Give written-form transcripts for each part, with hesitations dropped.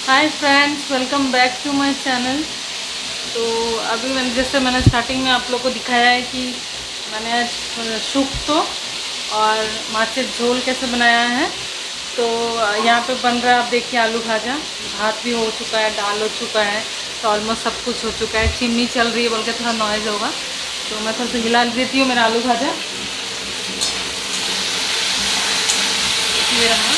Hi friends, welcome back to my channel. तो अभी मैंने स्टार्टिंग में आप लोग को दिखाया है कि मैंने आज शुक्तो और माछे झोल कैसे बनाया है। तो यहाँ पे बन रहा है, आप देखिए, आलू भाजा। भात भी हो चुका है, दाल हो चुका है, तो ऑलमोस्ट सब कुछ हो चुका है। चिमनी चल रही है, बोल के थोड़ा नॉइज़ होगा, तो मैं थोड़ा सा हिला देती हूँ मेरा आलू भाजा। ये रहा।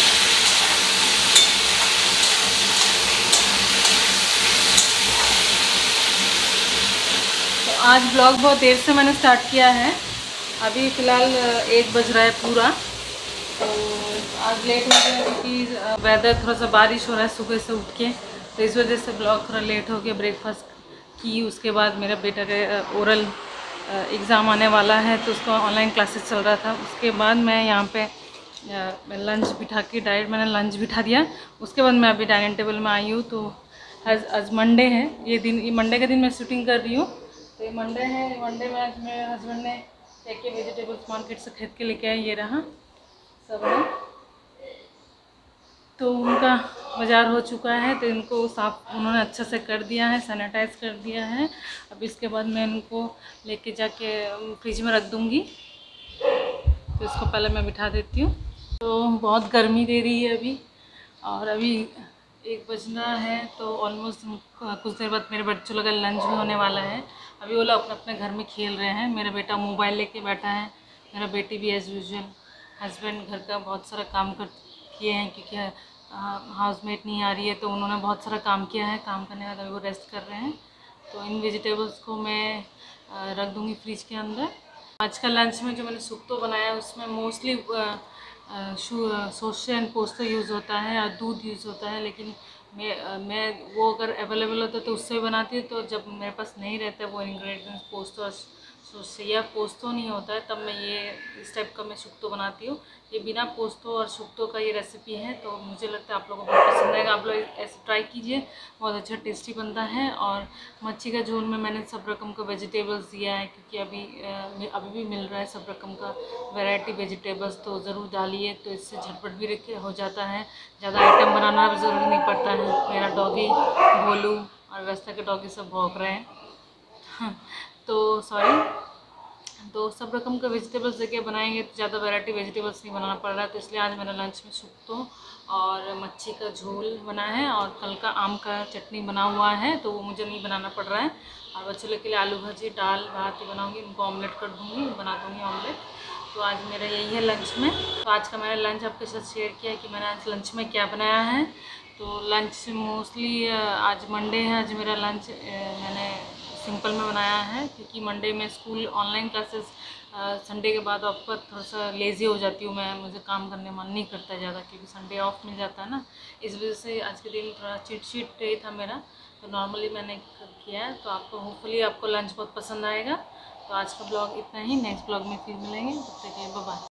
आज ब्लॉग बहुत देर से मैंने स्टार्ट किया है। अभी फ़िलहाल 1 बज रहा है पूरा। तो आज लेट हो गया क्योंकि वेदर थोड़ा सा बारिश हो रहा है सुबह से उठ के, तो इस वजह से ब्लॉग थोड़ा लेट हो गया। ब्रेकफास्ट की, उसके बाद मेरा बेटा के ओरल एग्ज़ाम आने वाला है, तो उसका ऑनलाइन क्लासेस चल रहा था। उसके बाद मैं यहाँ पे लंच बिठा के डायरेक्ट मैंने लंच बिठा दिया। उसके बाद मैं अभी डाइनिंग टेबल में आई हूँ। तो आज मंडे है, ये मंडे के दिन मैं शूटिंग कर रही हूँ। तो ये मंडे है। मंडे में आज मेरे हस्बैंड ने क्या वेजिटेबल्स मार्केट से खरीद के लेके आए। ये रहा सब है। तो उनका बाज़ार हो चुका है, तो इनको साफ उन्होंने अच्छे से कर दिया है, सैनिटाइज कर दिया है। अब इसके बाद मैं इनको लेके जाके फ्रिज में रख दूँगी। तो इसको पहले मैं बिठा देती हूँ। तो बहुत गर्मी दे रही है अभी, और अभी 1 बजना है, तो ऑलमोस्ट कुछ देर बाद मेरे बच्चों लोग का लंच भी होने वाला है। अभी वो लोग अपने अपने घर में खेल रहे हैं। मेरा बेटा मोबाइल लेके बैठा है, मेरा बेटी भी एज़ यूजुअल। हस्बैंड घर का बहुत सारा काम कर किए हैं क्योंकि हाउसमेट नहीं आ रही है, तो उन्होंने बहुत सारा काम किया है। काम करने के बाद अभी वो रेस्ट कर रहे हैं। तो इन वेजिटेबल्स को मैं रख दूँगी फ्रिज के अंदर। आज का लंच में जो मैंने सुक्तो बनाया है, उसमें मोस्टली सोसे एंड पोस्तो यूज़ होता है और दूध यूज़ होता है। लेकिन मैं वो अगर अवेलेबल होता है तो उससे बनाती हूँ। तो जब मेरे पास नहीं रहता वो इंग्रेडिएंट्स, पोस्तो और सोसे या पोस्तो नहीं होता है, तब मैं ये इस टाइप का मैं शुक्तो बनाती हूँ। ये बिना पोस्तो और शुक्तो का ये रेसिपी है, तो मुझे लगता है आप लोगों को बहुत पसंद आएगा। आप लोग ऐसे ट्राई कीजिए, बहुत अच्छा टेस्टी बनता है। और मच्छी का झोल में मैंने सब रकम का वेजिटेबल्स दिया है, क्योंकि अभी भी मिल रहा है सब रकम का वैरायटी वेजिटेबल्स, तो ज़रूर डालिए। तो इससे झटपट भी हो जाता है, ज़्यादा आइटम बनाना भी ज़रूरी नहीं पड़ता है। मेरा डॉगी भोलू और व्यवस्था के डॉगी सब भौंक रहे हैं तो तो सब रकम का वेजिटेबल्स देके बनाएंगे तो ज़्यादा वैरायटी वेजिटेबल्स नहीं बनाना पड़ रहा है। तो इसलिए आज मेरा लंच में शुक्तो और मच्छी का झोल बना है, और कल का आम का चटनी बना हुआ है, तो वो मुझे नहीं बनाना पड़ रहा है। और बच्चों लोग के लिए आलू भाजी, दाल, भात ही बनाऊँगी, उनको ऑमलेट कर दूँगी, बना दूँगी ऑमलेट। तो आज मेरा यही है लंच में। तो आज का मैंने लंच आपके साथ शेयर किया कि मैंने आज लंच में क्या बनाया है। तो लंच मोस्टली आज मंडे है, आज मेरा लंच मैंने सिंपल में बनाया है, क्योंकि मंडे में स्कूल ऑनलाइन क्लासेस, संडे के बाद आपका थोड़ा सा लेज़ी हो जाती हूँ मैं, मुझे काम करने मन नहीं करता ज़्यादा, क्योंकि संडे ऑफ मिल जाता है ना। इस वजह से आज के दिन थोड़ा चिट डे था मेरा, तो नॉर्मली मैंने किया है। तो आपको होपफुली आपको लंच बहुत पसंद आएगा। तो आज का ब्लॉग इतना ही, नेक्स्ट ब्लॉग में फिर मिलेंगे, तब तक के लिए बाय बाय।